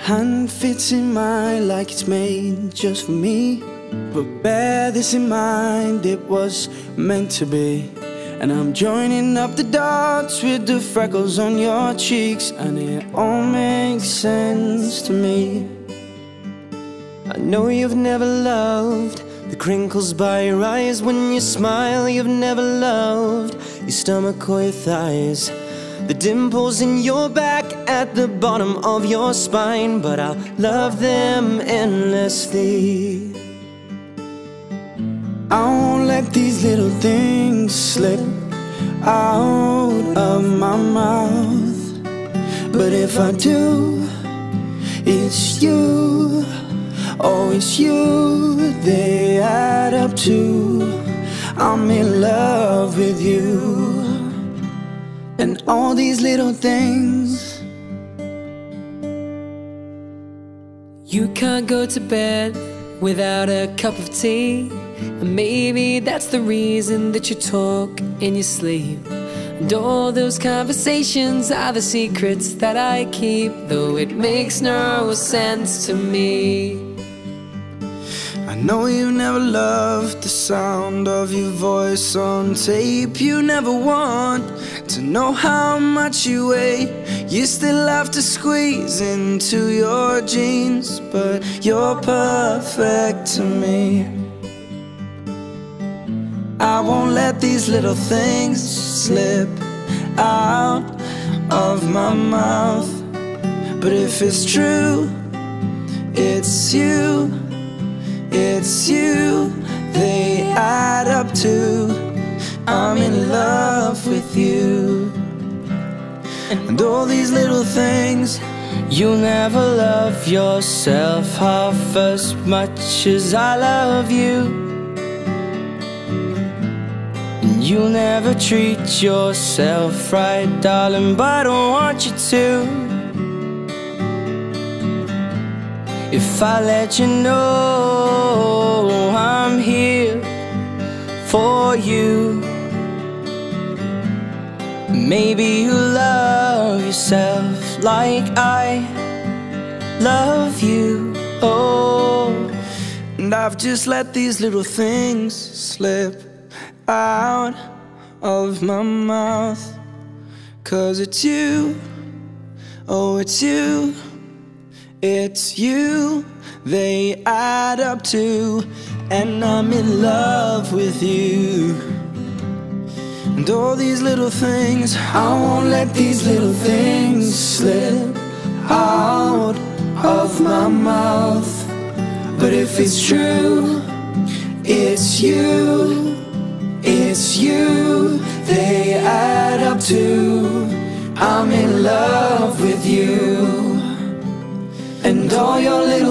hand fits in mine like it's made just for me. But bear this in mind, it was meant to be. And I'm joining up the dots with the freckles on your cheeks, and it all makes sense to me. I know you've never loved the crinkles by your eyes when you smile. You've never loved your stomach or your thighs, the dimples in your back at the bottom of your spine. But I'll love them endlessly. I won't let these little things slip out of my mouth. But if I do, it's you. Oh, it's you they add up to. I'm in love with you. And all these little things. You can't go to bed without a cup of tea, and maybe that's the reason that you talk in your sleep. And all those conversations are the secrets that I keep, though it makes no sense to me. I know you never loved the sound of your voice on tape. You never want to know how much you weigh. You still have to squeeze into your jeans, but you're perfect to me. I won't let these little things slip out of my mouth. But if it's true, it's you. It's you they add up to. I'm in love with you. And all these little things. You'll never love yourself half as much as I love you. And you'll never treat yourself right, darling, but I don't want you to. If I let you know I'm here for you, maybe you'll love yourself like I love you. Oh, and I've just let these little things slip out of my mouth. 'Cause it's you, oh it's you. It's you they add up to. And I'm in love with you. And all these little things, I won't let these little things slip out of my mouth. But if it's true, it's you. It's you they add up to. I'm in love with you. And all your little